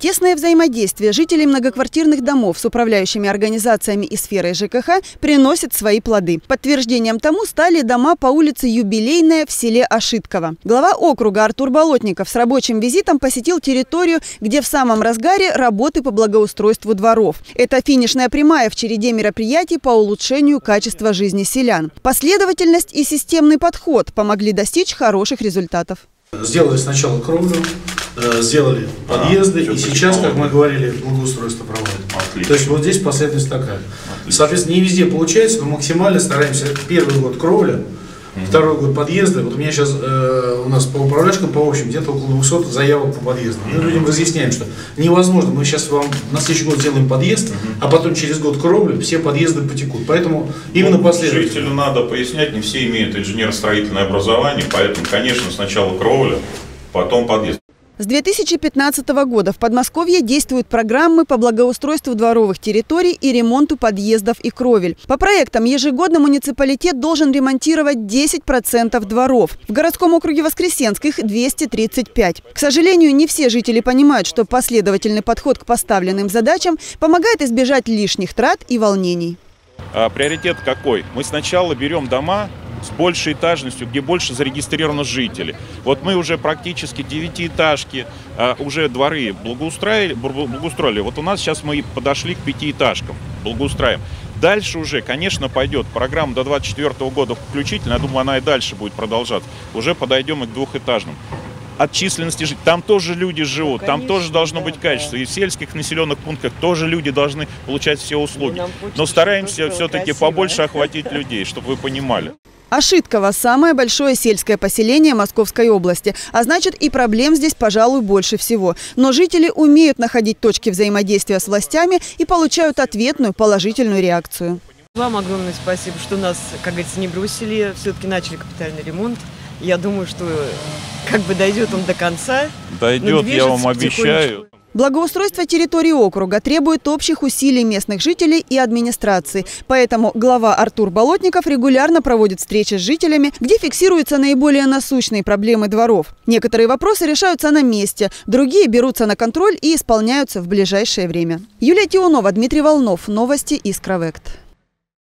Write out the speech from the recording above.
Тесное взаимодействие жителей многоквартирных домов с управляющими организациями и сферой ЖКХ приносит свои плоды. Подтверждением тому стали дома по улице Юбилейная в селе Ашитково. Глава округа Артур Болотников с рабочим визитом посетил территорию, где в самом разгаре работы по благоустройству дворов. Это финишная прямая в череде мероприятий по улучшению качества жизни селян. Последовательность и системный подход помогли достичь хороших результатов. Сделали сначала кровлю, сделали подъезды, и сейчас, как мы говорили, благоустройство проводим. Отлично. То есть вот здесь последовательность такая. Отлично. Соответственно, не везде получается, но максимально стараемся. Первый год кровля, второй год подъезды. Вот у меня сейчас у нас по управляшкам, по общем, где-то около 200 заявок по подъездам. Мы людям разъясняем, что невозможно. Мы сейчас вам на следующий год сделаем подъезд, а потом через год кровлю, все подъезды потекут. Поэтому именно последовательно. Жителю надо пояснять, не все имеют инженерно-строительное образование, поэтому, конечно, сначала кровля, потом подъезд. С 2015 года в Подмосковье действуют программы по благоустройству дворовых территорий и ремонту подъездов и кровель. По проектам ежегодно муниципалитет должен ремонтировать 10% дворов. В городском округе Воскресенск их 235. К сожалению, не все жители понимают, что последовательный подход к поставленным задачам помогает избежать лишних трат и волнений. Приоритет какой? Мы сначала берем дома с большей этажностью, где больше зарегистрировано жителей. Вот мы уже практически 9-этажки, уже дворы благоустроили. Вот у нас сейчас мы подошли к 5-этажкам, благоустраиваем. Дальше уже, конечно, пойдет программа до 2024 года включительно, я думаю, она и дальше будет продолжаться. Уже подойдем и к 2-этажным. От численности жителей. Там тоже люди живут, конечно, там тоже должно быть качество. И в сельских населенных пунктах тоже люди должны получать все услуги. Но стараемся все-таки побольше охватить людей, чтобы вы понимали. Ашитково – самое большое сельское поселение Московской области. А значит, и проблем здесь, пожалуй, больше всего. Но жители умеют находить точки взаимодействия с властями и получают ответную положительную реакцию. Вам огромное спасибо, что нас, как говорится, не бросили. Все-таки начали капитальный ремонт. Я думаю, что как бы дойдет он до конца. Дойдет, я вам обещаю. Благоустройство территории округа требует общих усилий местных жителей и администрации. Поэтому глава Артур Болотников регулярно проводит встречи с жителями, где фиксируются наиболее насущные проблемы дворов. Некоторые вопросы решаются на месте, другие берутся на контроль и исполняются в ближайшее время. Юлия Тионова, Дмитрий Волнов. Новости Искровект.